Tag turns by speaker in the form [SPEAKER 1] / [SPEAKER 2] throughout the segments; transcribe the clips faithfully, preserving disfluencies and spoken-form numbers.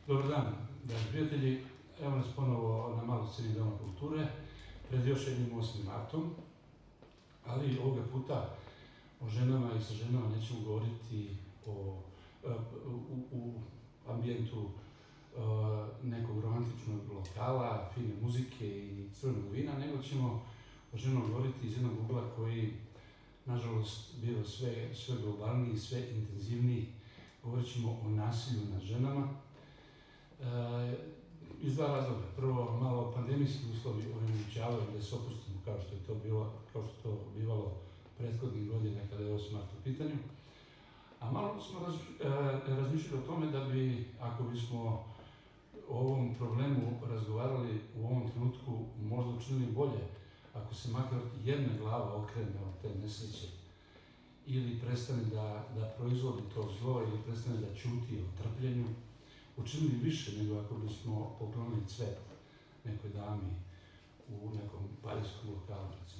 [SPEAKER 1] Dobar dan, dragi prijatelji. Evo nas ponovo na maloj sceni Doma kulture, pred još jednim osmim martom, ali ovoga puta o ženama i sa ženama nećemo govoriti o, u, u ambijentu nekog romantičnog lokala, fine muzike i crvenog vina, nego ćemo o ženama govoriti iz jednog ugla koji, nažalost, bio sve, sve globalniji i sve intenzivniji. Govorit ćemo o nasilju nad ženama. E, iz dva razloga. Prvo, malo pandemijski uslovi onemogućavaju da se opustimo kao što je to bilo, kao što to bivalo prethodnih godina kada je osmi mart u pitanju. A malo smo raz, e, razmišljali o tome da bi, ako bismo o ovom problemu razgovarali u ovom trenutku, možda učinili bolje, ako se makar jedna glava okrene od te nesreće ili prestane da, da proizvodi to zlo ili prestane da ćuti o trpljenju, učinili više nego ako bismo poklonili cvet nekoj dami u nekom parijskom lokalu, recimo.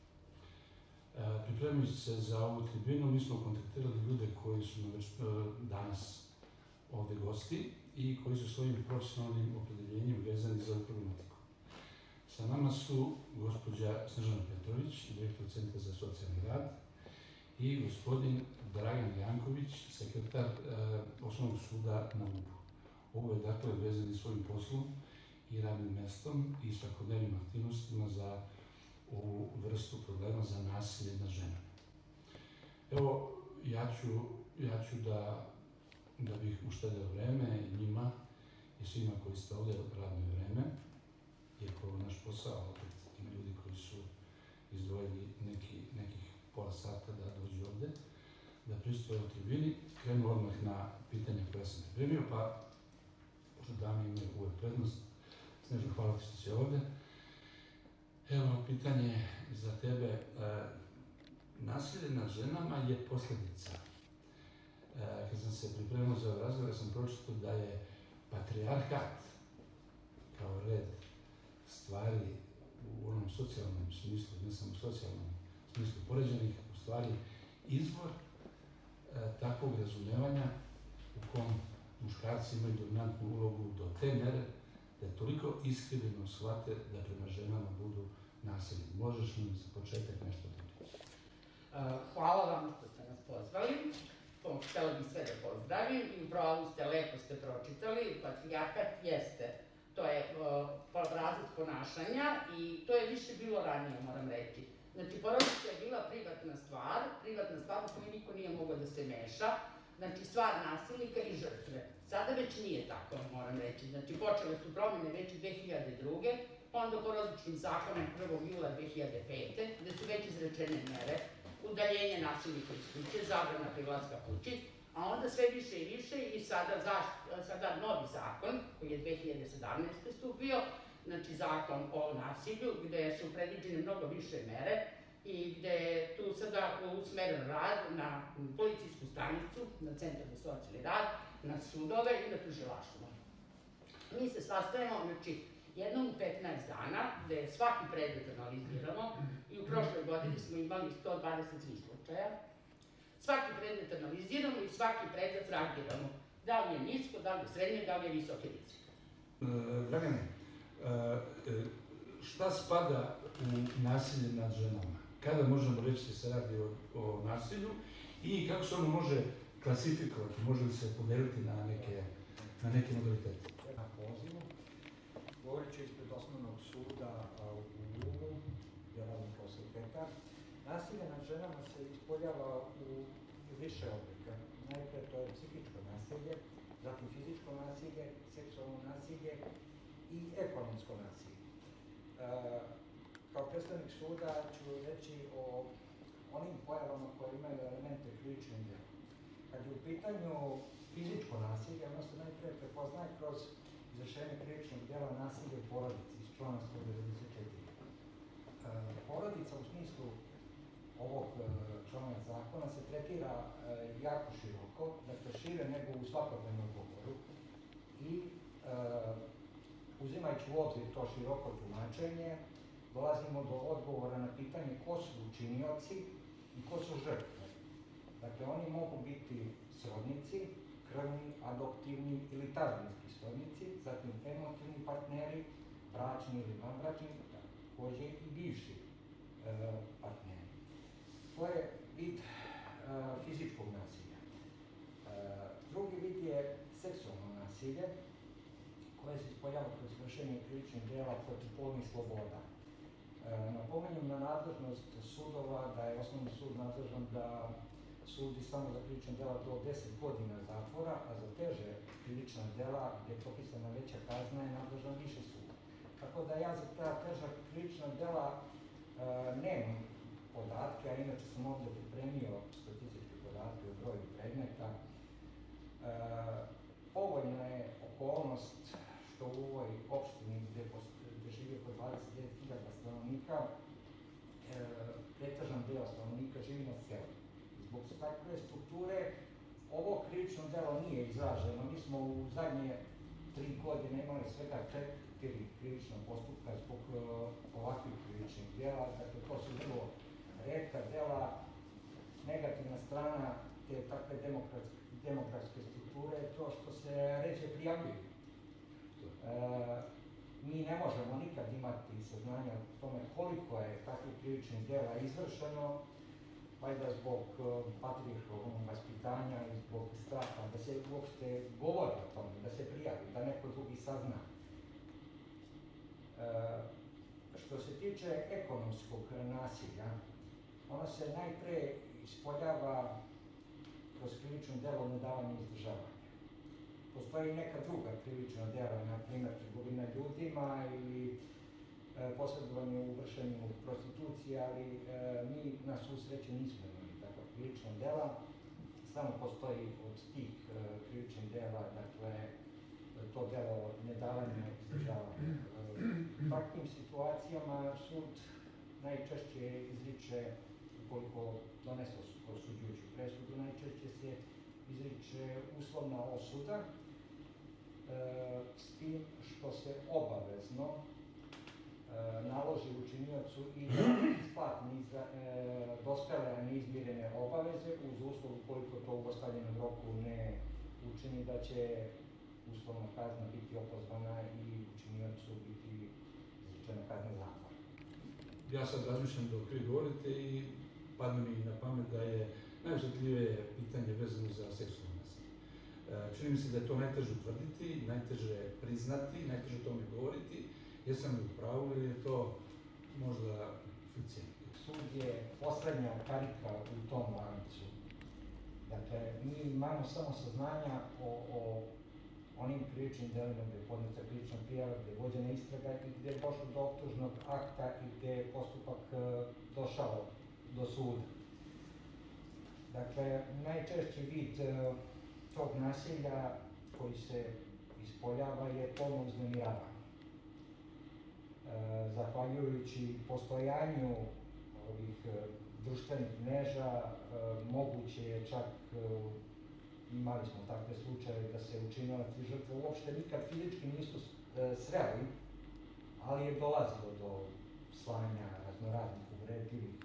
[SPEAKER 1] E, pripremajući se za ovu tribinu, mi smo kontaktirali ljude koji su nam već e, danas ovde gosti i koji su svojim profesionalnim opredeljenjem vezani za ovu problematiku. Sa nama su gospođa Snežana Petrović, direktor Centra za socijalni rad, i gospodin Dragan Janković, sekretar e, Osnovnog suda na Ubu. Ovo je dakle vezani svojim poslom i radnim mestom i svakodnevnim aktivnostima za ovu vrstu problema za nasilje nad ženama. Evo, ja ću, ja ću da, da bih uštedeo vreme i njima i svima koji ste ovde radno vreme, iako je naš posao, opet ima ljudi koji su izdvojili neki, nekih pola sata da dođu ovde, da pristupe u tribini. Krenu odmah na pitanja koje sam pripremio, pa pošto dame imaju uvek prednost. Snežno, hvala ti što si ovde. Evo, pitanje za tebe. E, nasilje nad ženama je posledica. E, kad sam se pripremio za ovaj razgovor, sam pročitao da je patrijarhat kao red stvari u onom socijalnom smislu, ne samo socijalnom smislu poređenih, u stvari izvor e, takvog razumevanja u kom muškarci imaju dominantnu ulogu do te mere da je toliko iskrivljeno shvate da prema ženama budu nasilni. Možeš nam za početak nešto da reći?
[SPEAKER 2] Hvala vam što ste nas pozvali. Htela bih sve da pozdravim i upravo ste, lepo ste pročitali. Patrijarhat jeste, to je obrazac ponašanja i to je više bilo ranije, moram reći. Znači, porodica je bila privatna stvar, privatna stvar u kojoj niko nije mogao da se meša, znači stvar nasilnika i žrtve. Sada već nije tako, moram reći. Znači, počele su promene već dve hiljade druge, onda porodičnim zakonom prvog jula dve hiljade pete, gde su već izrečene mere, udaljenje nasilnika iz kuće, zabrana prilaska kući, a onda sve više i više i sada, sada novi zakon, koji je dve hiljade sedamnaeste stupio, znači zakon o nasilju, gde su predviđene mnogo više mere i gde je tu sada usmeren rad na policijsku stanicu, na Centar za socijalni rad, na sudove i na tužilaštvo. Mi se sastajemo, znači, jednom u petnaest dana, gde svaki predmet analiziramo i u prošloj godini smo imali sto dvadeset tri slučaja. Svaki predmet analiziramo i svaki predmet rangiramo. Da li je nisko, da li je srednje, da li je visoki rizik.
[SPEAKER 1] Dragane, šta spada u nasilje nad ženama? Kada možemo reći da se radi o, o nasilju i kako se ono može klasifikovati, može li se podeliti na neke, na neke modalitete?
[SPEAKER 3] Na pozivu, govorit ću ispred Osnovnog suda u Ubu, gdje radim kao sekretar. Nasilje nad ženama se ispoljava u više oblika. Najpre to je psihičko nasilje, zatim fizičko nasilje, seksualno nasilje i ekonomsko nasilje. E, kao predstavnik suda ću reći o onim pojavama koje imaju elemente krivičnog djela. Kad je u pitanju fizičko nasilje, ono se najpre prepoznaje kroz izvršenje krivičnog djela nasilja u porodici iz člana sto devedeset četiri. E, porodica u smislu ovog člana zakona se tretira e, jako široko, dakle šire nego u svakodnevnom govoru i e, uzimajući u obzir to široko tumačenje, dolazimo do odgovora na pitanje ko su učinioci i ko su žrtve. Dakle, oni mogu biti srodnici, krvni, adoptivni ili tazbinski srodnici, zatim emotivni partneri, bračni ili vanbračni, takođe i bivši e, partneri. To je vid e, fizičkog nasilja. E, drugi vid je seksualno nasilje, koje se ispoljava kroz vršenje krivičnih dela protiv polnih sloboda. E, napominjem na nadležnost sudova da je osnovni sud nadležan da sudi samo za krivična dela do deset godina zatvora, a za teže krivična dela gde je propisana veća kazna je nadležan više sud. Tako da ja za ta teža krivična dela e, nemam podatke, a inače sam ovde pripremio statističke podatke o broju predmeta. E, povoljna je okolnost što u ovoj opštini gde, gde živi oko dvadeset devet hiljada stanovnika, e, pretežan deo stanovnika živi na selu. Zbog takve strukture ovo krivično delo nije izraženo. Mi smo u zadnje tri godine imali svega četiri krivična postupka zbog uh, ovakvih krivičnih dela. Dakle, to su vrlo retka dela. Negativna strana te takve demokratske, demokratske strukture je to što se ređe prijavljuju. E, mi ne možemo nikad imati saznanja o tome koliko je takvih krivičnih dela izvršeno, valjda zbog patrijarhalnog vaspitanja i zbog straha da se uopšte govori o tome, da se prijavi, da neko drugi sazna. E, što se tiče ekonomskog nasilja, ono se najpre ispoljava kroz krivično delo nedavanja izdržavanja. Postoji neka druga krivična dela, na primjer trgovina ljudima ili posredovanje u vršenju prostitucije, ali e, mi na svu sreću nismo imali takva krivična dela. Samo postoji od tih e, krivičnih dela, dakle, to delo nedavanja izdržavanja. E, u takvim situacijama sud najčešće izriče, ukoliko donese osuđujuću presudu, najčešće se izriče uslovna osuda, e, s tim što se obavezno naloži učiniocu i da isplati e, dospele, a neizmirene obaveze uz uslov ukoliko to u ostavljenom roku ne učini da će uslovna kazna biti opozvana i učiniocu biti izrečena kazna zatvora.
[SPEAKER 1] Ja sad razmišljam dok vi govorite i padne mi na pamet da je najosjetljivije pitanje vezano za seksualno nasilje. Čini mi se da je to najteže utvrditi, najteže priznati, najteže o tome govoriti. Jesam li u pravu ili je to možda fikcija?
[SPEAKER 3] Sud je poslednja karika u tom lancu. Dakle, mi imamo samo saznanja o, o onim krivičnim delima gde je podneta krivična prijava, gde je vođena istraga i gde je došlo do optužnog akta i gde je postupak došao do suda. Dakle, najčešći vid tog nasilja koji se ispoljava je polno uznemiravanje. Zahvaljujući postojanju ovih društvenih mreža, moguće je čak, imali smo takve slučaje da se učinilac i žrtve uopšte nikad fizički nisu sreli, ali je dolazilo do slanja raznoraznih uvredljivih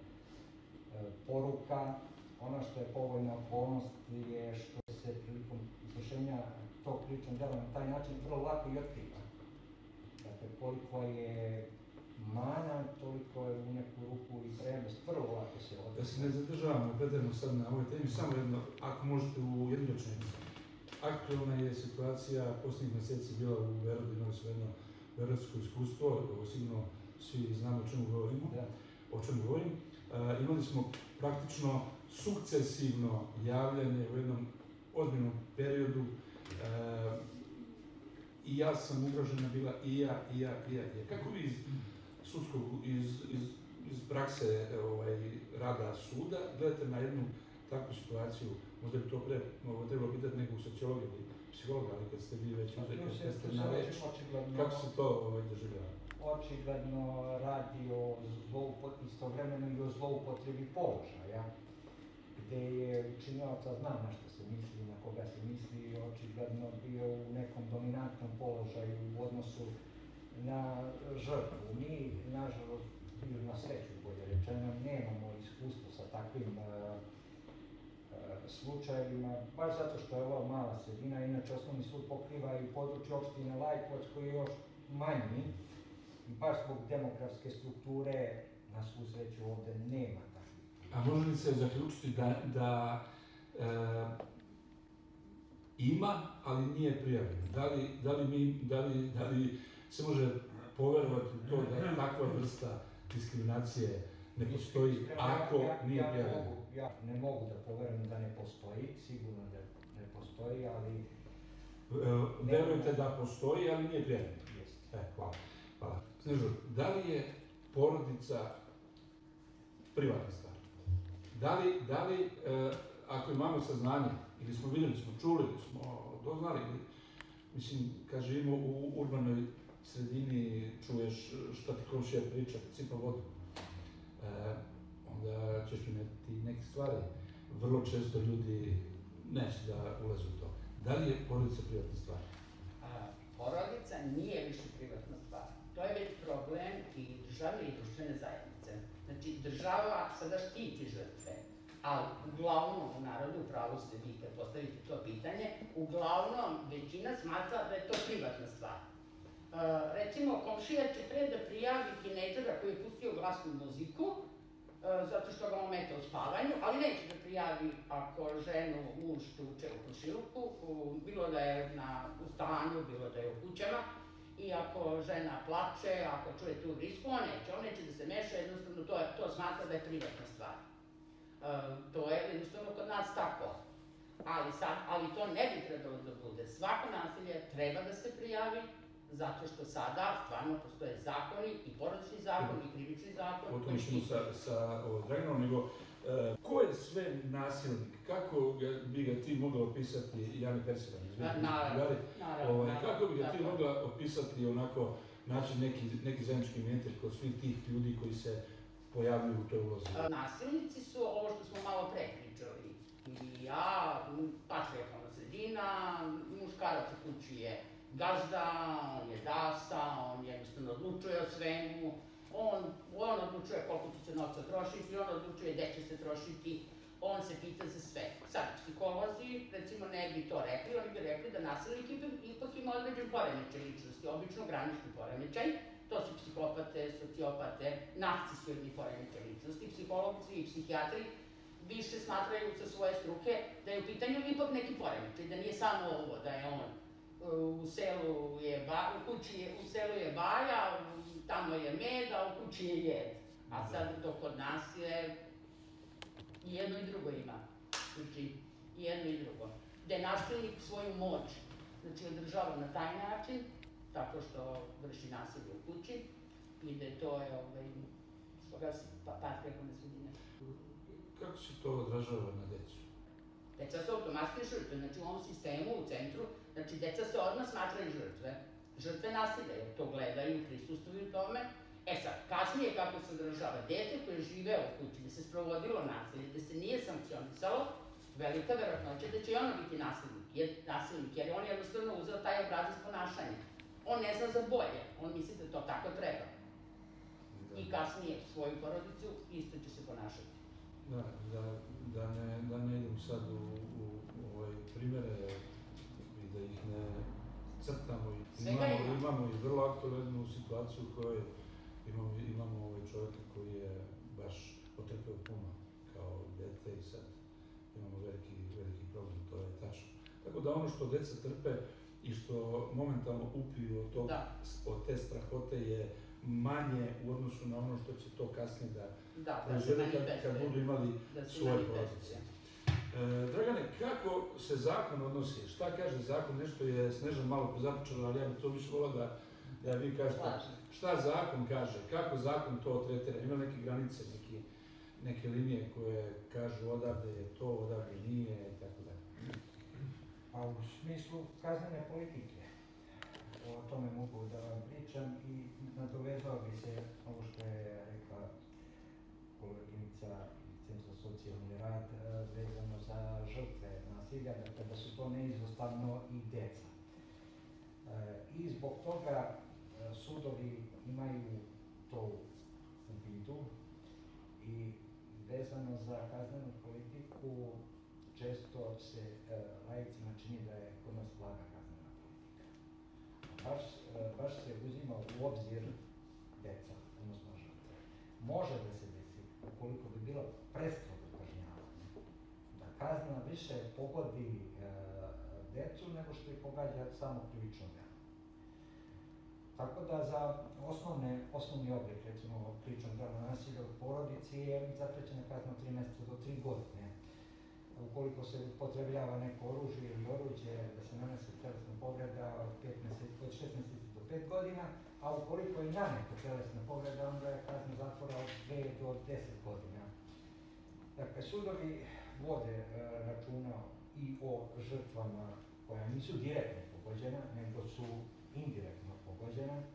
[SPEAKER 3] poruka. Ono što je povoljna okolnost je što se prilikom izvršenja tog krivičnog dela na taj način vrlo lako i otkriva. Dakle, koliko je mana, toliko je u neku ruku i prednost, vrlo lako se odreći.
[SPEAKER 1] Da se ne zadržavamo preterano sad na ovoj temi, samo jedno, ako možete u jednu rečenicu. Aktualna je situacija posljednjih mjeseci bila u Beogradu, imali smo jedno beogradsko iskustvo, sigurno svi znamo o čemu govorimo,
[SPEAKER 3] da.
[SPEAKER 1] o čemu govorim. Uh, imali smo praktično sukcesivno javljanje u jednom ozbiljnom periodu. Uh, I ja sam ugrožena bila, i ja, i ja, i ja. Kako vi iz sudskog, iz, iz, iz prakse ovaj, rada suda gledate na jednu takvu situaciju? Možda bi to pre trebalo pitati nekog sociologa ili psihologa, ali kad ste vi već uzeli na reč, kako se to ovaj, doživljava?
[SPEAKER 3] Očigledno radi o istovremeno i o zloupotrebi položaja, gde je učinilac, a znam na što se misli, na koga se misli, očigledno bio u nekom dominantnom položaju u odnosu na žrtvu. Mi, nažalost, ili na sreću bolje rečeno, nemamo iskustvo sa takvim uh, slučajevima, baš zato što je ovo mala sredina, inače osnovni sud pokriva i područje opštine Lajkovac koji je još manji i baš zbog demografske strukture na svu sreću ovde nema takvih.
[SPEAKER 1] A može li se zaključiti da, da e, ima, ali nije prijavljeno? Da li, da li, mi, da li, da li se može poverovati u to da takva vrsta diskriminacije ne postoji ako
[SPEAKER 3] ja, ja,
[SPEAKER 1] nije
[SPEAKER 3] ja
[SPEAKER 1] prijavljeno?
[SPEAKER 3] Mogu, ja ne mogu da poverujem da ne postoji, sigurno da ne postoji, ali...
[SPEAKER 1] E, verujete da postoji, ali nije prijavljeno?
[SPEAKER 3] Jeste.
[SPEAKER 1] E, hvala. hvala. Snežo, da li je porodica privatna stvar? Da li, da li e, ako imamo saznanje, ili smo vidjeli, smo čuli, ili smo doznali, ili, mislim, kad živimo u urbanoj sredini, čuješ šta ti komšija priča, kad sipa vodu, e, onda ćeš primetiti neke stvari. Vrlo često ljudi neće da ulaze u to. Da li je porodica privatna stvar?
[SPEAKER 2] A, porodica nije više privatna stvar. To je već problem i državne i društvene zajednice. Znači, država sada štiti žrtve, ali uglavnom u narodu, u pravu ste vi kad postavite to pitanje, uglavnom većina smatra da je to privatna stvar. E, recimo, komšija će pre da prijavi tinejdžera koji je pustio glasnu muziku, e, zato što ga ometa u spavanju, ali neće da prijavi ako ženu muž tuče u komšiluku, bilo da je na, u stanu, bilo da je u kućama, i ako žena plače, ako čuje tu vrisku, on neće, on neće da se meša, jednostavno to, to smatra da je privatna stvar. E, to je jednostavno kod nas tako. Ali, sad, ali to ne bi trebalo da bude. Svako nasilje treba da se prijavi, zato što sada stvarno postoje zakoni, i porodični zakon, i krivični zakon.
[SPEAKER 1] O tome ćemo sa, sa o, Draganom, nego e, ko je sve nasilnik? Kako ga, bi ga ti mogla opisati, Jani Persivan?
[SPEAKER 2] Naravno, naravno.
[SPEAKER 1] Ovaj, kako bi ga ti mogla opisati onako, naći neki, neki zajednički imenitelj kod svih tih ljudi koji se pojavljuju u toj ulozi?
[SPEAKER 2] Nasilnici su ovo što smo malo pre pričali. I ja, patrijarhalna sredina, muškarac u kući je gazda, on je dasa, on jednostavno odlučuje o svemu, on, on odlučuje koliko će se novca trošiti, on odlučuje gde će se trošiti, on se pita za sve. Sad, psiholozi, recimo, ne bi to rekli, oni bi rekli da nasilnik ipak ima određen poremećaj ličnosti, obično granični poremećaj, to su psihopate, sociopate, narcisoidni poremećaj ličnosti, psiholozi i psihijatri više smatraju sa svoje struke da je u pitanju ipak neki poremećaj, da nije samo ovo, da je on u selu je ba, u kući je, u selu je baja, tamo je med, a u kući je jed. A sad to kod nas je i jedno i drugo ima. Znači, i jedno i drugo. Da je nasilnik svoju moć, znači, održava na taj način, tako što vrši nasilje u kući, i da to je, ovaj, svoga pa, patrijarhalne sredine.
[SPEAKER 1] Kako se to odražava na decu?
[SPEAKER 2] Deca su automatski žrtve, znači u ovom sistemu, u centru, znači deca se odmah smatraju žrtve. Žrtve nasilja, jer to gledaju, prisustvuju tome. E sad, kasnije kako se odražava dete koje je živeo u kući, gde se sprovodilo nasilje, gde se nije sankcionisalo, velika verovatnoća da će i ono biti nasilnik, jer, nasilnik, jer on je jednostavno uzeo taj obrazac ponašanja. On ne zna za bolje, on misli da to tako treba. I kasnije svoju porodicu isto će se ponašati.
[SPEAKER 1] Da, da, da, ne, da ne idem sad u, u, u ove primere i da ih ne crtamo. Imamo, ima. imamo i vrlo aktualnu situaciju u kojoj imamo, imamo ovaj čovjeka koji je baš potrpeo puno kao dete i sad imamo veliki, veliki problem, to je tačno. Tako da ono što deca trpe i što momentalno upiju od, tog, od te strahote je manje u odnosu na ono što će to kasnije da,
[SPEAKER 2] da,
[SPEAKER 1] da žele kad, kad budu imali svoje porodice. E, Dragane, kako se zakon odnosi? Šta kaže zakon? Nešto je Snežan malo započela, ali ja bih to više volao da, da vi kažete. Šta zakon kaže? Kako zakon to tretira? Ima neke granice, neki, neke linije koje kažu odavde je to, odavde nije i tako dalje.
[SPEAKER 3] A u smislu kaznene politike, o tome mogu da vam pričam i nadovezao bi se ovo što je rekla koleginica Centra za socijalni rad vezano za žrtve nasilja, dakle da su to neizostavno i deca. I zbog toga sudovi imaju to u vidu i vezano za kaznenu politiku često se uh, laicima čini da je kod nas blaga kaznena politika. Baš, uh, baš se uzima u obzir deca, odnosno žrtve. Može da se desi, ukoliko bi bilo prestrogo kažnjavanje, da kazna više pogodi uh, decu nego što je pogađa samo krivično delo. Tako da za osnovne, osnovni oblik, recimo krivičnog dela nasilja u porodici je zaprećena kazna od tri meseca do tri godine. Ukoliko se upotrebljava neko oružje ili oruđe da se nanese telesna povreda od, pet meseci, od šest meseci do pet godina, a ukoliko je naneta telesna povreda, onda je kazna zatvora od dve do deset godina. Dakle, sudovi vode e, računa i o žrtvama koja nisu direktno pogođena, nego su indirektno pogođena, e,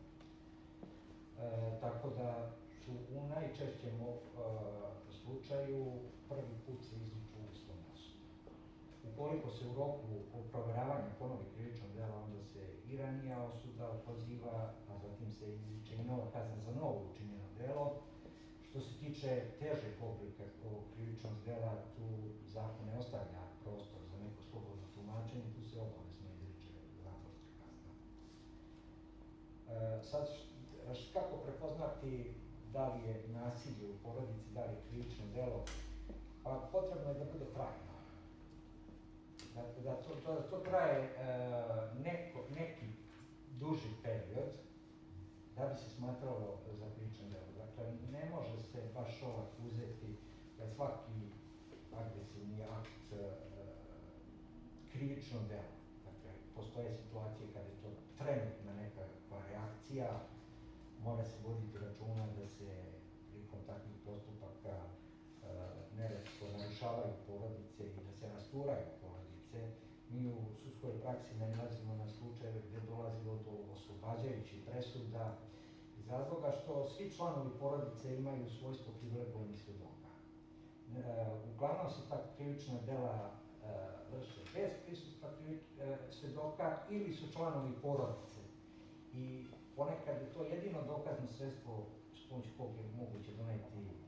[SPEAKER 3] tako da su u najčešćem e, slučaju prvi put se izriču uslovna osuda. Ukoliko se u roku provjeravanja ponovi krivičnog dela, onda se i ranija osuda opoziva, a zatim se izriče i nova kazna za novo učinjeno delo. Što se tiče težeg oblika krivičnog dela, tu zakon ne ostavlja prostor za neko slobodno tumačenje, tu se obavezno izriče zatvorska kazna. E, sad, š, kako prepoznati da li je nasilje u porodici, da li je krivično delo? Pa potrebno je da bude trajno. Dakle, da to, to, to traje e, neko, neki duži period da bi se smatralo za krivično delo. Dakle, ne može se baš ovak uzeti da je svaki agresivni akt e, krivično delo. Dakle, postoje situacije kada je to trenutna nekakva reakcija, mora se voditi računa da se prilikom takvih postupaka e, neretko narušavaju porodice i da se rasturaju porodice. Mi u sudskoj praksi nalazimo na slučajeve gdje dolazilo do oslobađajućih presuda iz razloga što svi članovi porodice imaju svojstvo privilegovanih svjedoka. E, uglavnom se ta krivična dela e, vrše bez prisustva krivič, e, svjedoka ili su članovi porodice. I ponekad je to jedino dokazno sredstvo s pomoću kog je moguće doneti e,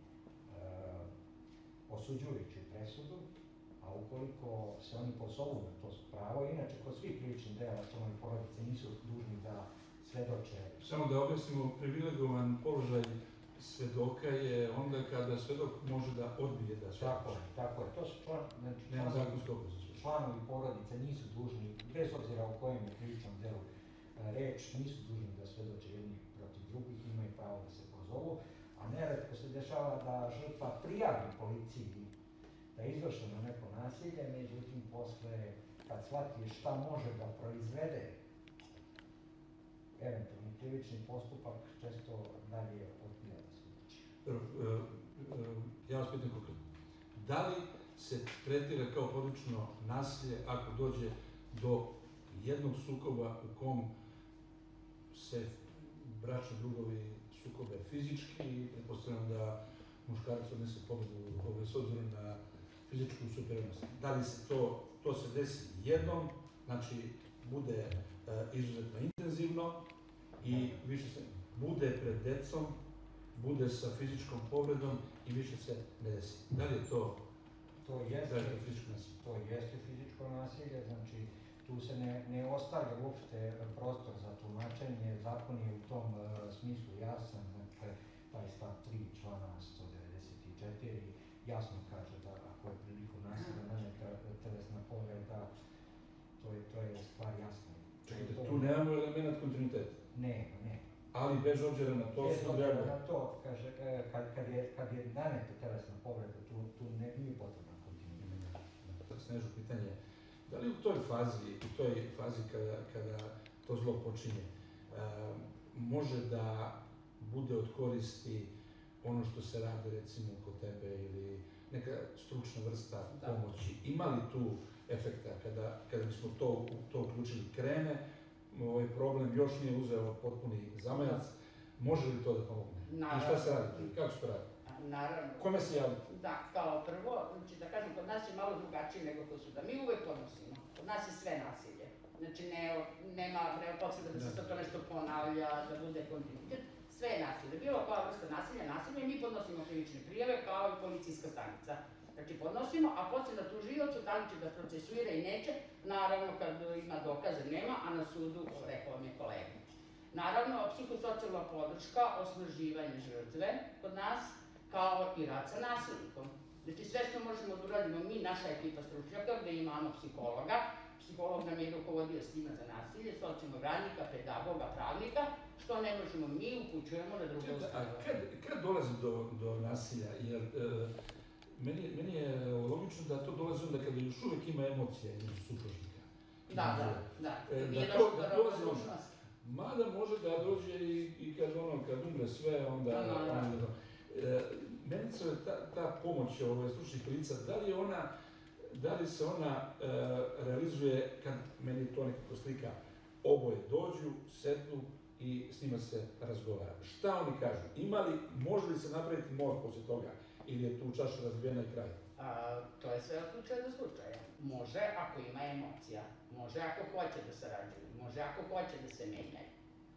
[SPEAKER 3] osuđujuću presudu, a ukoliko se oni pozovu na to pravo, inače kod svih krivičnih dela članovi porodice nisu dužni da svedoče.
[SPEAKER 1] Samo da objasnimo, privilegovan položaj svedoka je onda kada svedok može da odbije da svedoči.
[SPEAKER 3] Tako je, tako je. To su član, znači,
[SPEAKER 1] Nema zakonskog obaveza.
[SPEAKER 3] Članovi porodice nisu dužni, bez obzira o kojem je krivičnom delu reč, nisu dužni da svedoče jedni protiv drugih, imaju pravo da se pozovu, a neretko se dešava da žrtva prijavi policiji da je izvršeno neko nasilje, međutim posle kad shvati šta može da proizvede eventualni krivični postupak, često dalje odbija da svedoči.
[SPEAKER 1] Ja vas pitam konkretno, da li se tretira kao porodično nasilje ako dođe do jednog sukoba u kom se bračni drugovi sukobe fizički i pretpostavljam da muškarac odnese pobedu s obzirom na fizičku superiornost. Da li se to, to se desi jednom, znači bude e, izuzetno intenzivno i više se bude pred decom, bude sa fizičkom povredom i više se ne desi. Da li je to
[SPEAKER 3] To jeste,
[SPEAKER 1] fizičko nasilje?
[SPEAKER 3] To jeste fizičko nasilje, znači tu se ne, ne ostavlja uopšte prostor za tumačenje, zakon je u tom uh, smislu jasan, dakle, taj stav tri člana sto devedeset četiri jasno kaže da ako je prilikom nasilja naneta telesna povreda, to je, to je stvar jasna.
[SPEAKER 1] Čekajte, tu nemamo element kontinuiteta?
[SPEAKER 3] Ne, ne.
[SPEAKER 1] Ali bez obzira na to...
[SPEAKER 3] Bez obzira na to, kaže, kad, kad, je, kad je naneta telesna povreda, tu, tu ne nije potrebna kontinuitet.
[SPEAKER 1] Snežu, pitanje, da li u toj fazi, u toj fazi kada, kada to zlo počinje, e, može da bude od koristi ono što se radi recimo kod tebe ili neka stručna vrsta
[SPEAKER 2] da.
[SPEAKER 1] pomoći? Ima li tu efekta kada, kada bismo to, to uključili? Krene, ovaj problem još nije uzeo potpuni zamajac, može li to da pomogne?
[SPEAKER 2] Naravno.
[SPEAKER 1] I šta se radi tu? Kako se to radi?
[SPEAKER 2] Naravno.
[SPEAKER 1] Kome se javiti?
[SPEAKER 2] Da, kao prvo, znači da kažem, kod nas je malo drugačije nego kod suda. Mi uvek podnosimo. Kod nas je sve nasilje. Znači ne, nema, nema potrebe da se to nešto ponavlja, da bude kontinuitet. Sve je nasilje. Bilo koja vrsta nasilja, nasilje, mi podnosimo krivične prijave kao i policijska stanica. Znači podnosimo, a posle na tužiocu, da li će da procesuira i neće, naravno kad ima dokaze nema, a na sudu, rekao vam je kolega. Naravno, psihosocijalna podrška, osnaživanje žrtve kod nas, kao i rad sa nasilnikom. Znači sve što možemo da uradimo mi, naša ekipa stručnjaka, gde imamo psihologa, psiholog nam je rukovodio s njima za nasilje, socijalnog radnika, pedagoga, pravnika, što ne možemo mi, upućujemo na druge ustanove.
[SPEAKER 1] A kad, kad dolazi do, do nasilja? Jer, e, meni, meni je logično da to dolazi onda kada još uvijek ima emocija između supružnika.
[SPEAKER 2] Da, da, da.
[SPEAKER 1] E,
[SPEAKER 2] Nije
[SPEAKER 1] da
[SPEAKER 2] došlo
[SPEAKER 1] to,
[SPEAKER 2] do
[SPEAKER 1] da dolazi ono.
[SPEAKER 2] ravnodušnosti.
[SPEAKER 1] Mada može da dođe i, i kad, ono, kad umre sve, onda...
[SPEAKER 2] Da, da, da.
[SPEAKER 1] onda e, meni se ta, ta pomoć ovaj, stručnih lica, da li je ona, da li se ona e, realizuje kad meni to nekako slika, oboje dođu, sednu i s njima se razgovara. Šta oni kažu? Ima li, može li se napraviti most poslije toga? Ili je tu čaša razbijena i kraj?
[SPEAKER 2] A, to je sve od slučaja do slučaja. Može ako ima emocija, može ako hoće da sarađuju, može ako hoće da se menjaju.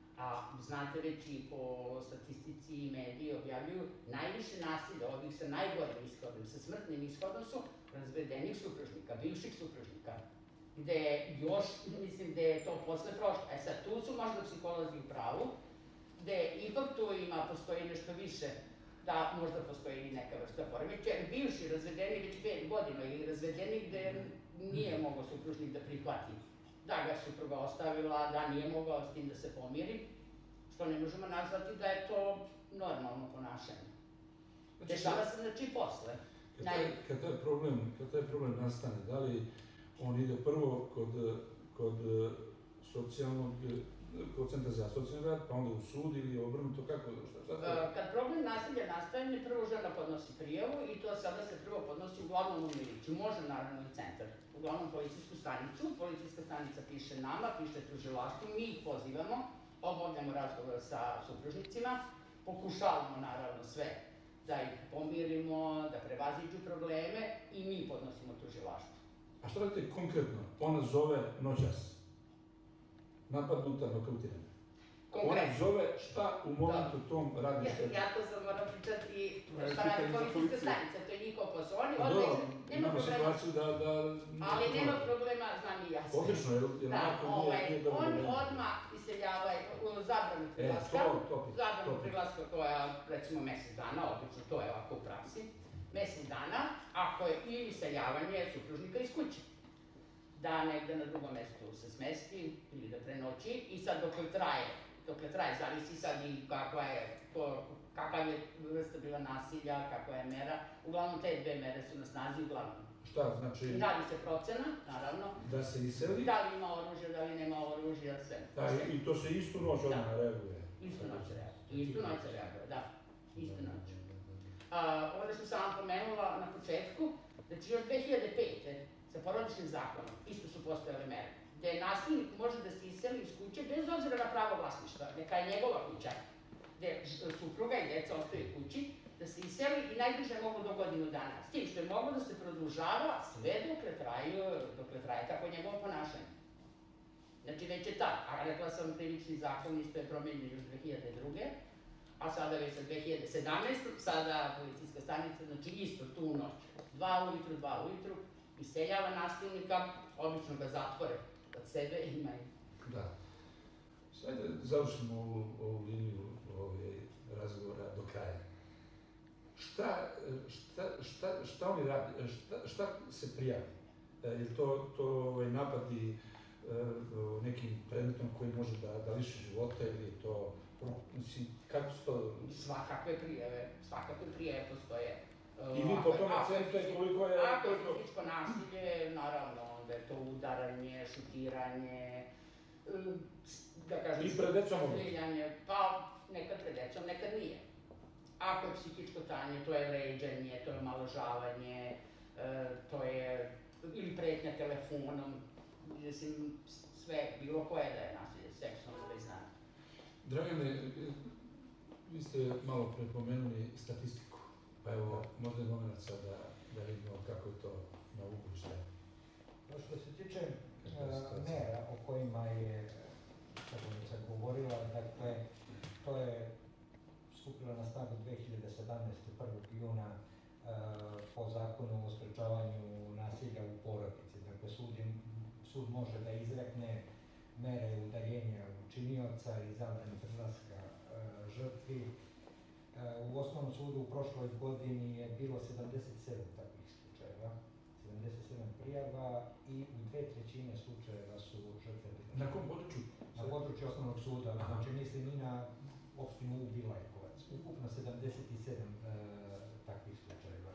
[SPEAKER 2] A znate već i po statistici i mediji objavljuju, najviše nasilja, ovih sa najgorim ishodom, sa smrtnim ishodom su razvedenih supružnika, bivših supružnika. Gde još, mislim, gde je to posle prošlo. E sad, tu su možda psiholozi u pravu, gde ipak tu ima, postoji nešto više, da možda postoji i neka vrsta poremećaja. Bivši razvedeni već pet godina ili razvedeni gde nije mogao supružnik da prihvati da ga supruga ostavila, da nije mogao s tim da se pomiri, što ne možemo nazvati da je to normalno ponašanje.
[SPEAKER 1] Znači,
[SPEAKER 2] Dešava se znači posle.
[SPEAKER 1] Kad taj, kad taj problem, kad taj problem nastane, da li on ide prvo kod, kod socijalnog, kod centra za socijalni rad, pa onda u sud ili obrnuto, kako, šta, šta
[SPEAKER 2] to? Kad problem nasilja nastane, prvo žena podnosi prijavu i to sada se prvo podnosi uglavnom u miliciju, može naravno i centar, uglavnom policijsku stanicu, policijska stanica piše nama, piše tužilaštvu, mi ih pozivamo, obavljamo razgovor sa supružnicima, pokušavamo naravno sve da ih pomirimo, da prevaziđu probleme i mi podnosimo tužilaštvu.
[SPEAKER 1] A što radite konkretno? Ona zove noćas, napadnuta, nokautirana. Ona zove šta u momentu da. Tom radi što?
[SPEAKER 2] Ja to sam moram pričati šta radi policijska stanica, to je njihov posao. Oni
[SPEAKER 1] odmah, imamo situaciju da, da...
[SPEAKER 2] Ali nema problema, znam i ja sve.
[SPEAKER 1] Obično, jer, jer
[SPEAKER 2] da,
[SPEAKER 1] onako
[SPEAKER 2] ovaj,
[SPEAKER 1] nije, nije dobro...
[SPEAKER 2] Oni odmah iseljavaju zabranu preglaska,
[SPEAKER 1] e, to, topi,
[SPEAKER 2] zabranu
[SPEAKER 1] topi.
[SPEAKER 2] preglaska koja, recimo, mesec dana, obično to je ovako u praksi, mesec dana, ako je i iseljavanje supružnika iz kuće. Da negde na drugom mestu se smesti ili da prenoći i sad dok traje, dok traje, zavisi sad i kakva je, ko, kakav je vrsta bila nasilja, kakva je mera. Uglavnom te dve mere su na snazi, uglavnom.
[SPEAKER 1] Šta znači?
[SPEAKER 2] Radi se procena, naravno.
[SPEAKER 1] Da se iseli?
[SPEAKER 2] Da li ima oružje, da li nema oružja, sve.
[SPEAKER 1] Da, i, i to se istu noć odmah da. Reaguje?
[SPEAKER 2] Istu noć se reaguje, istu noć se reaguje, da, istu noć. A, ovo što sam vam pomenula na početku, znači još dve hiljade pete sa porodičnim zakonom, isto su postojale mere, gde nasilnik može da se iseli iz kuće bez obzira na pravo vlasništva, neka je njegova kuća, gde supruga i deca ostaju kući, da se iseli i najduže mogu do godinu dana. S tim što je mogo da se produžava sve dokle traju, dokle traje tako njegovo ponašanje. Znači već je tad, a rekla sam krivični zakon isto je promenjen još dve hiljade druge. A sada već sa dve hiljade sedamnaeste. sada policijska stanica, znači isto tu noć, dva ujutru, dva ujutru, iseljava nasilnika, obično ga zatvore od sebe i ima i...
[SPEAKER 1] Da. Sad da završimo ovu, ovu liniju ove razgovora do kraja. Šta, šta, šta, šta oni radi, šta, šta se prijavi? Je to, to ovaj, napadi uh, nekim predmetom koji može da, da liši života ili je to... Mislim, kako su to...
[SPEAKER 2] Svakakve prijave, svakakve prijave postoje.
[SPEAKER 1] I vi po tome cenite koliko je...
[SPEAKER 2] Ako je fizičko nasilje, naravno, onda je to udaranje, šutiranje, da kažem...
[SPEAKER 1] I pred decom mogu?
[SPEAKER 2] Pa, nekad pred decom, nekad nije. Ako je psihičko stanje, to je vređanje, to je omalovažavanje, to je ili pretnja telefonom, mislim, sve, bilo koje da je nasilje, seksualno već znamo.
[SPEAKER 1] Dragane, vi ste malo prepomenuli statistiku, pa evo, možda je moment sad da, da vidimo kako je to na ugu i šta je.
[SPEAKER 3] Što se tiče uh, mera o kojima je Šabonica govorila, dakle, to je stupila na snagu dve hiljade sedamnaeste. prvog juna po zakonu o sprečavanju nasilja u porodici. Dakle, sud, je, sud može da izrekne mere udaljenja učinioca i zabrane prilaska žrtvi. U osnovnom sudu u prošloj godini je bilo sedamdeset sedam takvih slučajeva, sedamdeset sedam prijava i u dve trećine slučajeva su žrtve bile.
[SPEAKER 1] Na kom području?
[SPEAKER 3] Na području osnovnog suda, znači mislim i na opštinu Ub i Lajkovac. Ukupno sedamdeset sedam e, takvih slučajeva.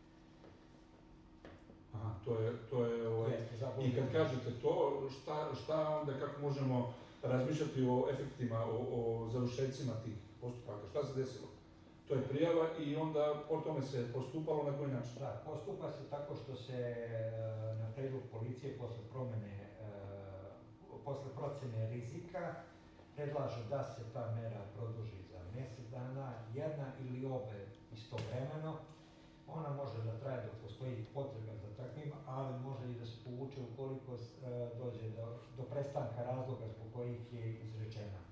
[SPEAKER 1] Aha, to je, to je ovaj... I kad kažete to, šta, šta onda, kako možemo razmišljati o efektima, o, o završecima tih postupaka, šta se desilo? To je prijava i onda po tome se postupalo na koji način?
[SPEAKER 3] Da, postupa se tako što se na predlog policije posle promene, posle procene rizika predlaže da se ta mera produži za mjesec dana, jedna ili obe istovremeno. Ona može da traje dok postoji potreba za takvim, ali može i da se povuče ukoliko dođe do, do prestanka razloga zbog kojih je izrečena.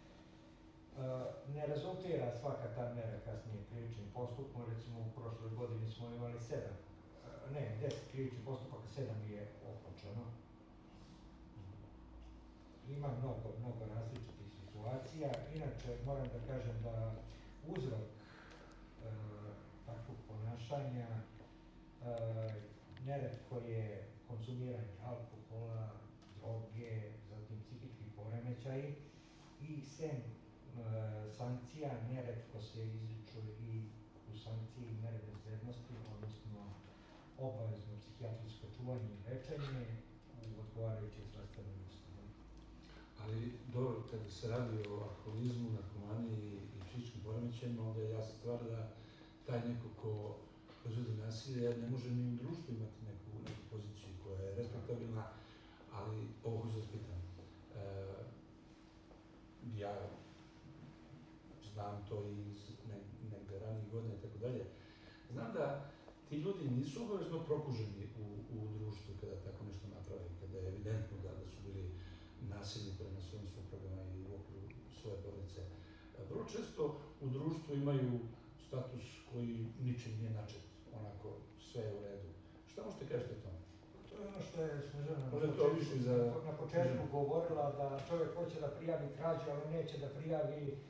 [SPEAKER 3] Ne rezultira svaka ta mera kasnije krivičnim postupkom, recimo u prošloj godini smo imali sedam, ne, deset krivičnih postupaka, sedam je okončano. Ima mnogo, mnogo različitih situacija. Inače, moram da kažem da uzrok e, takvog ponašanja e, neretko je konzumiranje alkohola, droge, zatim psihički poremećaji i sem e, sankcija neretko se izriču i u sankciji mere bezbednosti, odnosno obavezno psihijatrijsko čuvanje i lečenje u odgovarajućoj zdravstvenoj ustanovi.
[SPEAKER 1] Ali dobro, kada se radi o alkoholizmu, narkomaniji i psihičkim poremećajima, onda je jasna stvar da taj neko ko proizvodi nasilje ne može ni u društvu imati neku, neku poziciju koja je respektabilna, ali ovo hoću da spitam. E, ja znam to iz ne, negde ranijih godina i tako dalje. Znam da ti ljudi nisu obavezno prokuženi u, u društvu kada tako nešto naprave, kada je evidentno da, da su bili nasilni prema svojim suprugama i u okviru svoje porodice. Vrlo često u društvu imaju status koji ničim nije načet, onako sve je u redu. Šta možete kažete o tome?
[SPEAKER 3] To je ono što je Snežana na,
[SPEAKER 1] za...
[SPEAKER 3] na početku govorila, da čovjek hoće da prijavi krađu, ali neće da prijavi e,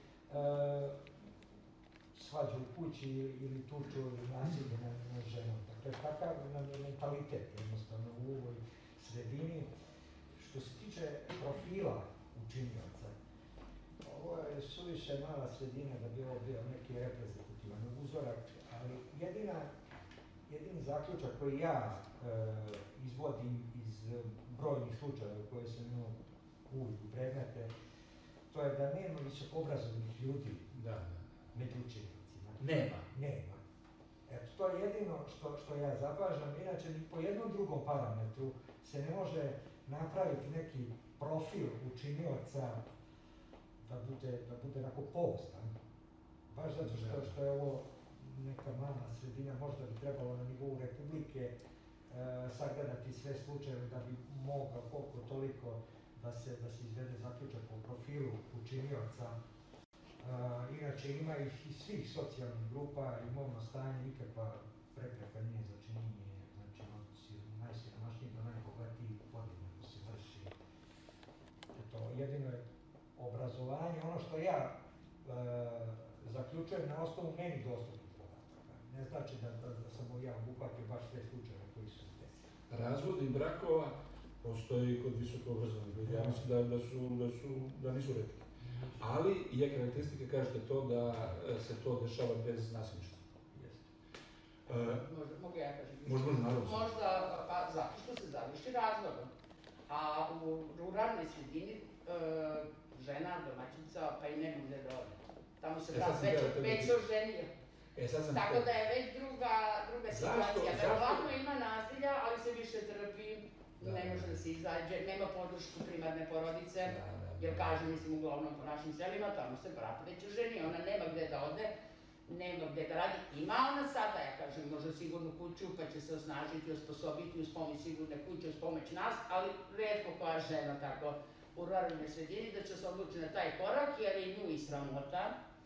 [SPEAKER 3] svađu u kući ili tuču ili nasilje na, na ženom. Dakle, takav nam je mentalitet jednostavno u ovoj sredini. Što se tiče profila učinioca, ovo je suviše mala sredina da bi ovo bio neki reprezentativan uzorak, ali jedina, jedini zaključak koji ja e, izvodim iz brojnih slučajeva koje sam imao uvid u predmete, to je da nema visokoobrazovnih ljudi
[SPEAKER 1] da, da.
[SPEAKER 3] među učenicima.
[SPEAKER 1] Nema?
[SPEAKER 3] Nema. Eto, to je jedino što, što ja zapažam, inače ni po jednom drugom parametru se ne može napraviti neki profil učinioca da bude, da bude onako pouzdan. Baš zato što, što je ovo neka mala sredina, možda bi trebalo na nivou Republike e, sagledati sve slučajeve da bi mogao koliko toliko da se, da se izvede zaključak o profilu učinioca. E, inače ima ih iz svih socijalnih grupa, imovno stanje, nikakva prepreka nije za činjenje, znači od najsiromašnijih do najbogatijih podjednako se vrši. Eto, jedino je obrazovanje, ono što ja e, zaključujem na osnovu meni dostupnih podataka. Ne znači da, da, da sam ja obuhvatio baš sve slučajeve koji su desili.
[SPEAKER 1] Razvodi brakova postoji kod visoko obrazovanih ljudi. Ja mislim da, da, su, da, su, da nisu retki. Ali je karakteristika, kažete to, da se to dešava bez nasilništva.
[SPEAKER 3] Jeste.
[SPEAKER 1] E,
[SPEAKER 2] Možda, mogu ja kažem.
[SPEAKER 1] Možda, naravno.
[SPEAKER 2] Možda, pa zato što se završi razvodom. A u ruralnoj sredini e, žena, domaćica, pa i nema gde da ode. Tamo se brat već, već oženio.
[SPEAKER 1] E, sad sam
[SPEAKER 2] Tako
[SPEAKER 1] te...
[SPEAKER 2] da je već druga, druga situacija. Verovatno ima nasilja, ali se više trpi, da, ne može da se izađe, nema podršku primarne porodice, da, da, da. Jer kaže, mislim, uglavnom po našim selima, tamo se brat već oženio, ona nema gde da ode, nema gde da radi. Ima ona sada, ja kažem, može sigurnu kuću, pa će se osnažiti, osposobiti uz pomoć sigurne kuće, uz pomoć nas, ali retko koja žena tako u ruralnoj sredini da će se odlučiti na taj korak, jer je nju i sramota.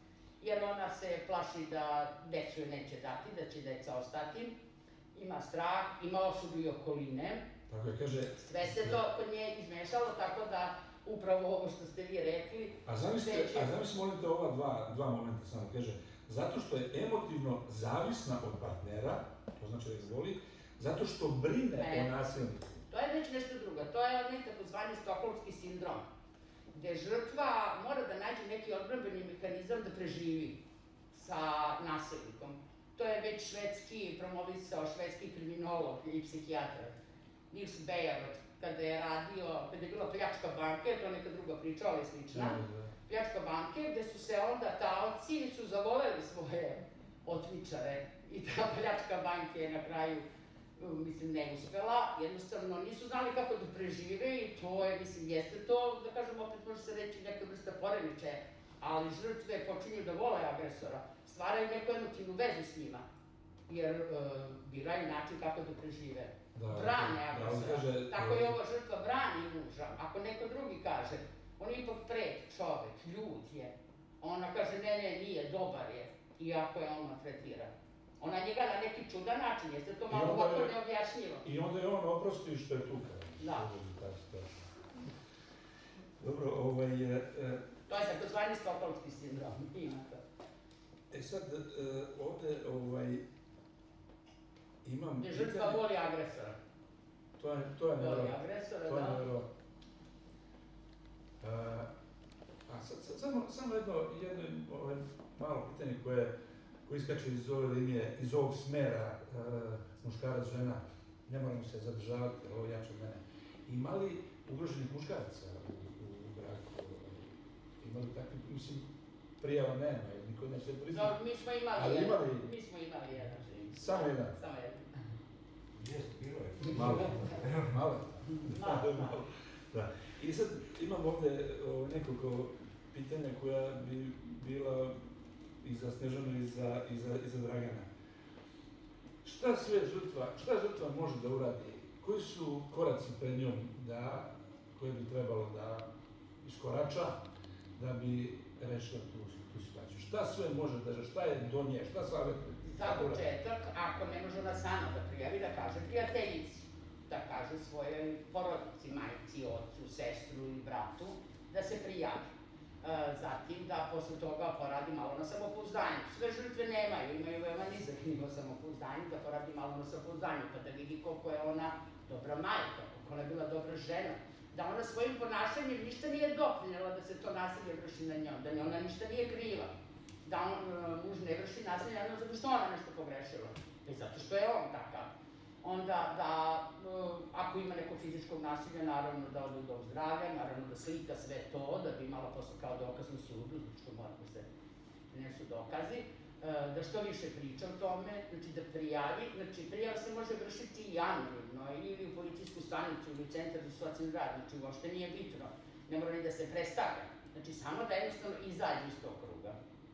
[SPEAKER 2] jer ona se plaši da decu joj neće dati, da će deca ostati. Ima strah, ima osudu i okoline.
[SPEAKER 1] Tako je, kaže...
[SPEAKER 2] Sve se to kod nje izmešalo, tako da upravo ovo što ste vi rekli...
[SPEAKER 1] A zamislite, a zamislite, molite, ova dva, dva momenta samo kaže, zato što je emotivno zavisna od partnera, to znači da ih voli, zato što brine ne. o nasilniku.
[SPEAKER 2] To je već nešto drugo, to je onaj takozvani stokholmski sindrom, gde žrtva mora da nađe neki odbrambeni mehanizam da preživi sa nasilnikom. To je već švedski promovisao, švedski kriminolog i psihijatar Nils Bejerot, kada je radio, kada je bila pljačka banke, to neka druga priča, ali slična, pljačka banke, gde su se onda taoci su zavoleli svoje otmičare i ta pljačka banke je na kraju, mislim, ne uspela, jednostavno nisu znali kako da prežive i to je, mislim, jeste to, da kažem, opet može se reći neka vrsta poremećaja, ali žrtve počinju da vole agresora, stvaraju neku emotivnu vezu s njima, jer e, biraju način kako da prežive. Da, brane agresora. Da, tako je ova žrtva brani muža. Ako neko drugi kaže, on je ipak pred čovek, ljud je. Ona kaže, ne, ne, nije, dobar je, iako je on maltretiran. Ona njega na neki čudan način, jeste to malo ovako neobjašnjivo.
[SPEAKER 1] I onda je on oprosti što je tuka.
[SPEAKER 2] Da.
[SPEAKER 1] Dobro, ovaj... E,
[SPEAKER 2] to je takozvani stokholmski sindrom, ima to.
[SPEAKER 1] E sad, e, ovde, ovaj... imam...
[SPEAKER 2] Gde žrtva voli agresora.
[SPEAKER 1] To je, to je nevjerojatno.
[SPEAKER 2] Voli agresora,
[SPEAKER 1] to je
[SPEAKER 2] da.
[SPEAKER 1] nevjerojatno. A, a sad, sad, samo, samo jedno, jedno ovaj, malo pitanje koje, koje iskače iz ove linije, iz ovog smera uh, muškarac, žena, ne moramo se zadržavati, ovo jače od mene. Ima li ugroženih muškaraca u, u, u braku? Ima li takvi, mislim, prijava nema, jer niko neće priznati.
[SPEAKER 2] No, mi smo imali
[SPEAKER 1] ali
[SPEAKER 2] jedan.
[SPEAKER 1] Imali...
[SPEAKER 2] Mi smo imali jedan.
[SPEAKER 1] Samo jedan?
[SPEAKER 2] Samo jedan.
[SPEAKER 3] Jest, bilo je.
[SPEAKER 1] Malo. Malo. Malo. Malo. Da. I sad imam ovde o, nekoliko pitanja koja bi bila i za Snežanu i za, i za, i za Dragana. Šta sve žrtva, šta žrtva može da uradi? Koji su koraci pred njom da, koje bi trebalo da iskorača da bi rešila tu, tu situaciju? Šta sve može da, šta je do nje, šta savjetuje?
[SPEAKER 2] Za početak, ako ne može ona sama da prijavi, da kaže prijateljici, da kaže svojoj porodici, majci, ocu, sestru ili bratu, da se prijavi. Zatim da posle toga poradi malo na samopouzdanju. Sve žrtve nemaju, imaju veoma nizak nivo samopouzdanju, da poradi malo na samopouzdanju, pa da vidi koliko je ona dobra majka, koliko ona je bila dobra žena, da ona svojim ponašanjem ništa nije doprinjela da se to nasilje vrši na njom, da ona ništa nije kriva, da on, muž ne vrši nasilje na njom zato što ona nešto pogrešila, već zato što je on takav. Onda da, ako ima neko fizičkog nasilja, naravno da ode u dom zdravlja, naravno da slika sve to, da bi imala posle kao dokaz na sudu, zato što mora da se nesu dokazi, da što više priča o tome, znači da prijavi, znači prijava se može vršiti i anonimno, ili u policijsku stanicu, ili u centar za socijalni rad, znači uopšte nije bitno, ne mora ni da se predstavlja, znači samo da jednostavno izađe iz tog kruga.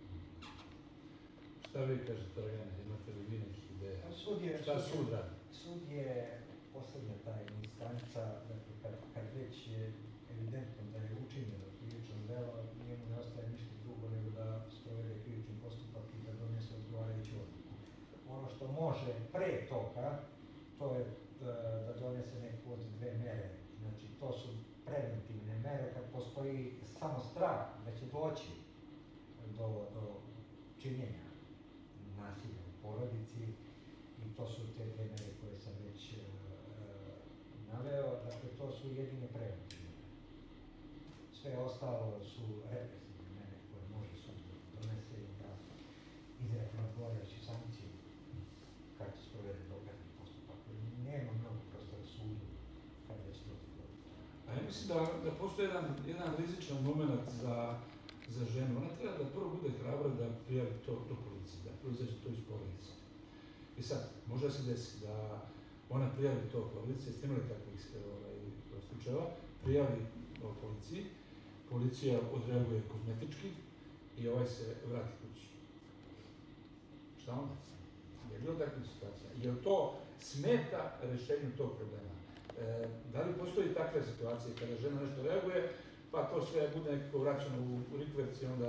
[SPEAKER 1] Šta vi kažete, Dragane, imate li vi nekih ideja?
[SPEAKER 3] Sud je,
[SPEAKER 1] šta sud radi?
[SPEAKER 3] Sud je poslednja ta instanca, dakle, kad, kad već je evidentno da je učinjeno krivično delo, njemu ne ostaje ništa drugo nego da sprovede krivični postupak i da donese odgovarajuću odluku. Ono što može pre toga, to je da, da donese neku od dve mere. Znači, to su preventivne mere kad postoji samo strah da će doći do, do činjenja nasilja u porodici, i to su te dve mere koje sam već uh, naveo, dakle to su jedine preventivne. Sve ostalo su represivne mere koje može sud donese i da izrekne odgovarajuću sankciju kad se sprovede dokazni postupak. Nema mnogo prostora sudu kad već to zgoditi.
[SPEAKER 1] A ja mislim da, da postoji jedan, jedan rizičan moment za, za ženu. Ona treba da prvo bude hrabra da prijavi to do policije, da proizađe to iz porodice. I sad, može da se desi da ona prijavi to policije, ste imali takvih ovaj, slučajeva, prijavi o policiji, policija odreaguje kozmetički i ovaj se vrati kući. Šta onda? Je bilo takvih situacija? Jer to smeta rešenju tog problema? E, da li postoji takve situacije kada žena nešto reaguje, pa to sve bude nekako vraćano u, u rikverc i onda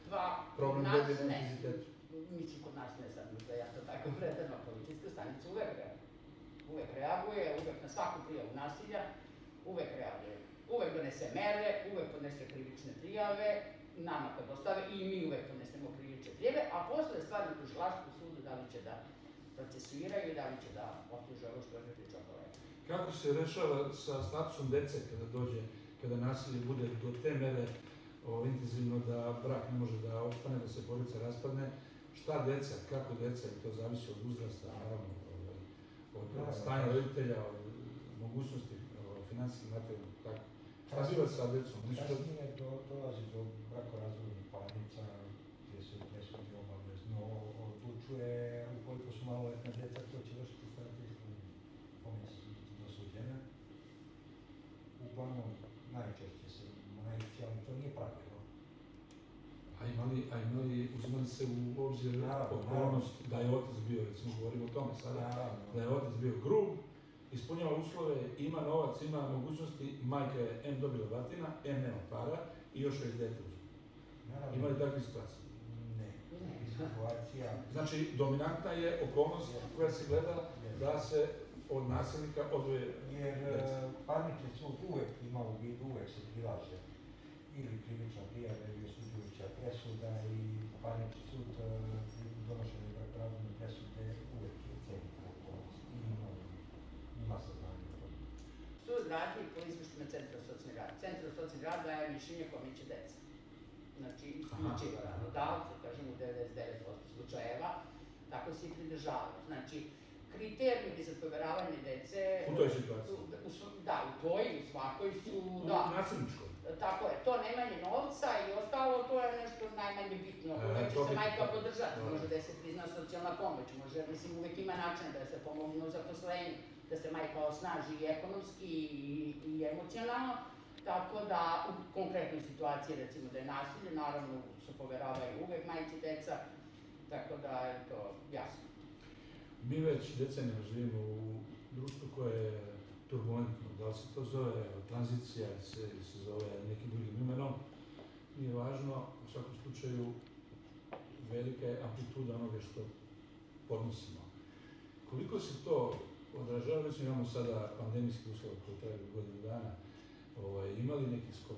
[SPEAKER 2] Pa,
[SPEAKER 1] problem
[SPEAKER 2] nas
[SPEAKER 1] dobije na
[SPEAKER 2] ne.
[SPEAKER 1] intenzitetu.
[SPEAKER 2] Mislim, kod nas ne sad da ja to tako predano, policijska stanica uvek reaguje. Uvek reaguje, uvek na svaku prijavu nasilja, uvek reaguje. Uvek donese mere, uvek podnese krivične prijave, nama kad dostave i mi uvek podnesemo krivične prijave, a posle stvari u tužilaštvu sudu da li će da procesuiraju i da li će da optuže ovo što je pričao kolega.
[SPEAKER 1] Kako se rešava sa statusom dece kada dođe, kada nasilje bude do te mere o, intenzivno da brak ne može da opstane, da se porodica raspadne? Šta deca, kako deca, to zavisi od uzrasta, naravno, od, od stanja roditelja, od mogućnosti finansijskih, materijalnih, tako. Šta biva sa decom?
[SPEAKER 3] Kasnije do, dolazi do brakorazvodnih parnica gdje se presudi obavezno odlučuje ukoliko su maloletna djeca ko će vršiti starateljstvo, kome će biti dosuđena. Uglavnom, najčešće se majci, ali to nije pravilo.
[SPEAKER 1] A imali, a imali, uzimali se u obzir
[SPEAKER 3] Naravno,
[SPEAKER 1] okolnost da je otac bio, recimo govorimo o tome sada,
[SPEAKER 3] Naravno.
[SPEAKER 1] da je otac bio grub, ispunjava uslove, ima novac, ima mogućnosti, majka je em dobila batina, em nema para i još je dete uzme.
[SPEAKER 3] Naravno.
[SPEAKER 1] Ima li takve situacije?
[SPEAKER 3] Ne. Situacija...
[SPEAKER 1] Znači, dominantna je okolnost koja se gleda da se od nasilnika odvoje
[SPEAKER 3] Jer
[SPEAKER 1] deca.
[SPEAKER 3] parnični sud uvek ima u vidu, uvek se prilaže ili krivična prijava ili osuđujuća presuda i parnični sud u donošenju brakorazvodne presude uvek je centra okolnosti i ima, ima saznanje o tome.
[SPEAKER 2] Sud radi po izveštima Centra socijalni rad. Centar socijalni rad daje mišljenje kome će deca. Znači, isključivo rado davce, kažem u devedeset devet posto slučajeva, tako se i pridržavaju. Znači, kriterijumi za poveravanje dece...
[SPEAKER 1] U toj situaciji?
[SPEAKER 2] Da, u toj i u svakoj su...
[SPEAKER 1] U
[SPEAKER 2] da,
[SPEAKER 1] nasilničkoj?
[SPEAKER 2] Tako je, to nemanje novca i ostalo, to je nešto najmanje bitno. Uvek će se majka podržati, može da se prizna socijalna pomoć, može, mislim, uvek ima način da se pomogne u zaposlenju, da se majka osnaži i ekonomski i, i emocionalno. Tako da, u konkretnoj situaciji, recimo da je nasilje, naravno se poveravaju uvek majci deca, tako da je to jasno.
[SPEAKER 1] Mi već decenijama živimo u društvu koje je turbulentno. Da li se to zove tranzicija ili se, se zove nekim drugim imenom, nije važno. U svakom slučaju, velika je amplituda onoga što podnosimo. Koliko se to odražava, već imamo sada pandemijski uslov koji traju godinu dana, ovaj, imali neki skok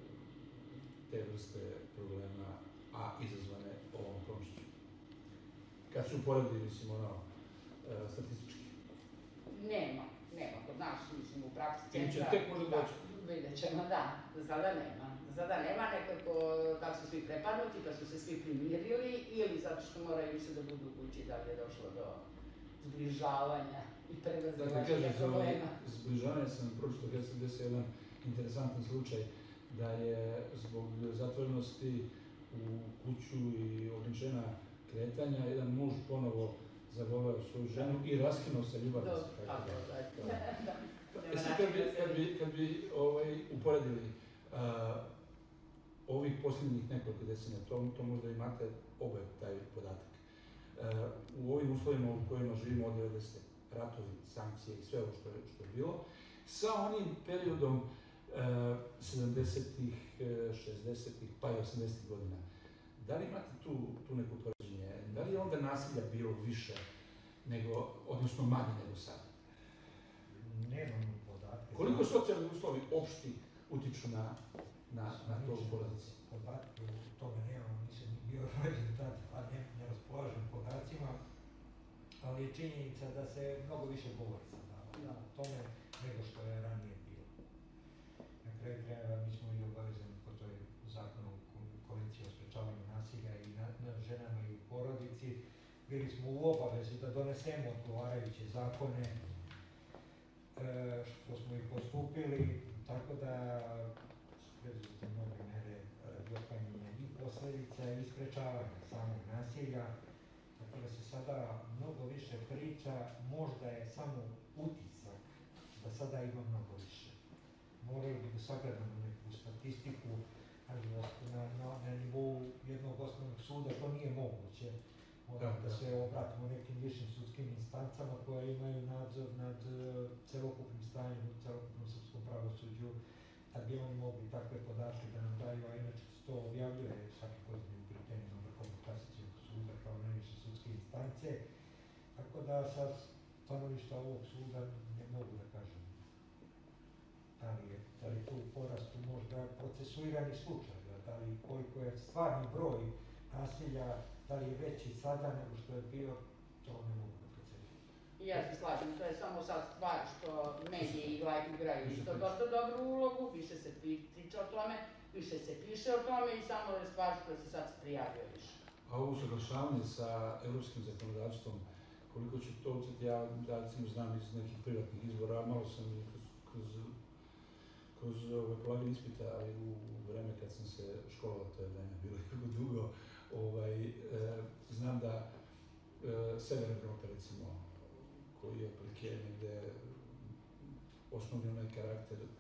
[SPEAKER 1] te vrste problema, a izazvane ovom okolnošću? Kad se uporedi, mislim, ono, statistički?
[SPEAKER 2] Nema, nema. Kod nas, mislim, u praksi centra...
[SPEAKER 1] Ili će tek možda doći?
[SPEAKER 2] Vidjet ćemo, da. Sada nema. Sada nema, nekako, da su svi prepadnuti, da su se svi primirili, ili zato što moraju više da budu u kući, da li je došlo do zbližavanja i prevazilazanja problema.
[SPEAKER 1] Zbližavanja sam pročito kada se desio jedan interesantan slučaj, da je zbog zatvorenosti u kuću i ograničenja kretanja, jedan muž ponovo zavoleo svoju ženu i raskinuo se ljubavnicu.
[SPEAKER 2] Tako, da.
[SPEAKER 1] E sad, kad bi, kad bi, kad bi ovaj, uporedili uh, ovih posljednjih nekoliko decenija, to, to možda imate obe taj podatak. Uh, u ovim uslovima u kojima živimo od devedesete, ratovi, sankcije i sve ovo što je, što je bilo, sa onim periodom uh, sedamdesetih, šezdesetih pa i osamdesetih godina, da li imate tu, tu neko poređenje? Da li je onda nasilja bilo više nego, odnosno manje nego sada?
[SPEAKER 3] Nemam podatke.
[SPEAKER 1] Koliko socijalni uslovi opšti utiču na, na, na to u porodici?
[SPEAKER 3] Podatke u tome nemam, nisam bio rođen tad, a ne, ne raspolažem podacima, ali je činjenica da se mnogo više govori sada o tome nego što je ranije bilo. Na kraju krajeva mi smo i obavezani po toj zakonu Konvencije o sprečavanju nasilja i nad, nad ženama i u porodici. Bili smo u obavezi da donesemo odgovarajuće zakone, e, što smo i postupili, tako da su preduzete mnoge mere radi otklanjanja i posledica i sprečavanja samog nasilja. Tako da se sada mnogo više priča, možda je samo utisak da sada ima mnogo više. Morali bi da sagledamo neku statistiku, ali na, na, na nivou jednog osnovnog suda to nije moguće. Moramo da, da se obratimo nekim višim sudskim instancama koje imaju nadzor nad uh, celokupnim stanjem u celokupnom srpskom pravosuđu, da bi oni mogli takve podatke da nam daju, a inače se to objavljuje svake godine u kao najviše sudske instance. Tako da sa stanovišta ovog suda ne mogu da kažem da li je, da li je to u porastu možda procesuirani slučaj, da li koliko je stvarni broj nasilja, da li je veći sada nego što je bio, to ne mogu da procesuirati.
[SPEAKER 2] Ja se slažem, to je samo sad stvar što mediji igraju isto dosta dobru ulogu, više se priča o tome, više se piše o tome i samo je stvar što se sad prijavio više.
[SPEAKER 1] A ovo usaglašavanje sa europskim zakonodavstvom, koliko će to uceti, ja da recimo znam iz nekih privatnih izvora, malo sam i kroz, kroz, kroz ove, polaganje ispita, ali u, u vreme kad sam se školovao, to je vreme bilo jako dugo, ovaj, e, znam da e, Sever Evropa recimo, koji je otprilike negde osnovni onaj karakter e,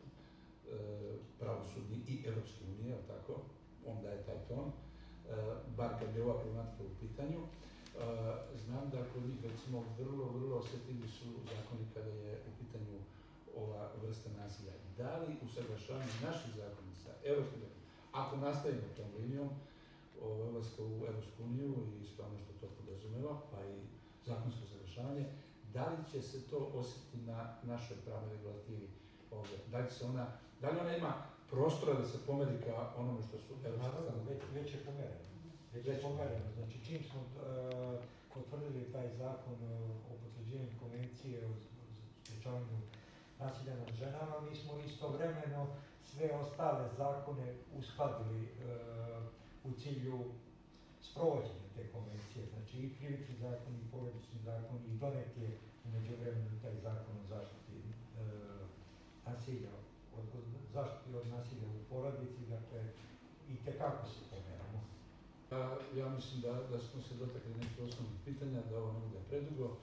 [SPEAKER 1] pravosudni i Evropske unije, tako, on daje taj ton, e, bar kad je ova problematika u pitanju. E, znam da kod njih recimo vrlo, vrlo osjetljivi su zakoni kada je u pitanju ova vrsta nasilja. Da li usaglašavanje naših zakona sa evropskim zakonom, ako nastavimo tom linijom, ulaska u Evropsku uniju i sve ono što to podrazumeva, pa i zakonsko usaglašavanje, da li će se to osjetiti na našoj pravnoj regulativi ovdje? Da li, se ona, da li ona ima prostora da se pomeri ka onome što su evropske
[SPEAKER 3] standarde? Već, već je pomereno. Već je pomereno. Znači, čim smo uh, potvrdili taj zakon o potvrđivanju konvencije o sprečavanju nasilja nad ženama, mi smo istovremeno sve ostale zakone uskladili uh, u cilju sprovođenja te konvencije. Znači, i krivični zakon, i porodični zakon, i donet je u međuvremenu taj zakon o zaštiti e, nasilja, od, zaštiti od nasilja u porodici, dakle, i tekako se pomeramo.
[SPEAKER 1] Ja, ja mislim da, da smo se dotakli nekih osnovnih pitanja, da ovo ne bude predugo,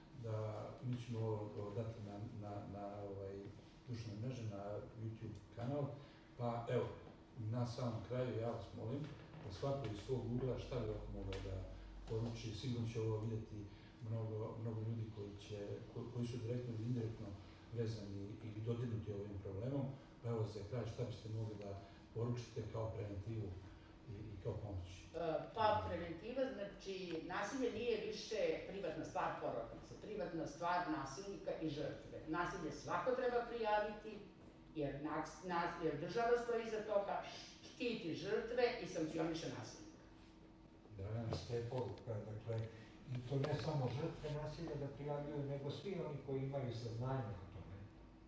[SPEAKER 1] da mi ćemo ovo dati na, na, na ovaj, društvene mreže, na YouTube kanal, pa evo, na samom kraju ja vas molim da svako iz svog ugla šta bi ovako mogao da poruči, sigurno će ovo vidjeti mnogo, mnogo ljudi koji, će, ko, koji su direktno ili indirektno vezani ili dodirnuti ovim problemom, pa evo za kraj šta biste mogli da poručite kao preventivu i, i kao pomoć?
[SPEAKER 2] Pa preventiva, znači nasilje nije više privatna stvar porodice, privatna stvar nasilnika i žrtve. Nasilje svako treba prijaviti, jer, nas, nas, jer država stoji iza toga, štiti žrtve i sankcioniše nasilnika.
[SPEAKER 3] Da, to je poruka, dakle, i to ne samo žrtve nasilja da prijavljuju, nego svi oni koji imaju saznanje o tome.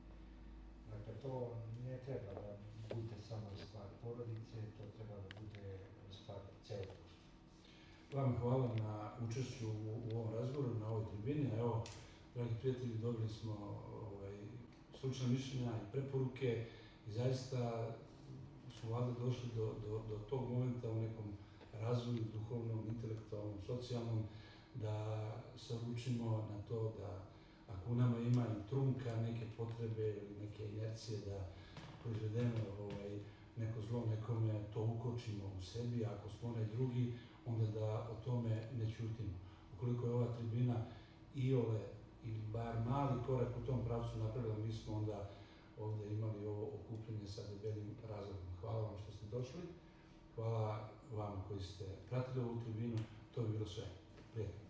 [SPEAKER 3] Dakle, to ne treba da bude samo stvar porodice, to treba da bude stvar celog društva.
[SPEAKER 1] Vama hvala na učešću u, u ovom razgovoru, na ovoj tribini. Evo, dragi prijatelji, dobili smo ovaj, stručna mišljenja i preporuke i zaista smo valjda došli do, do, do tog momenta u nekom razvoju duhovnom, intelektualnom, socijalnom, da se odlučimo na to da ako u nama ima i trunka, neke potrebe ili neke inercije da proizvedemo ovaj, neko zlo nekome, to ukočimo u sebi, a ako smo onaj drugi, onda da o tome ne ćutimo. Ukoliko je ova tribina iole ili bar mali korak u tom pravcu napravila, mi smo onda ovdje imali ovo okupljanje sa debelim razlogom. Hvala vam što ste došli, hvala vama koji ste pratili ovu tribinu, to bi bilo sve. Prijatno.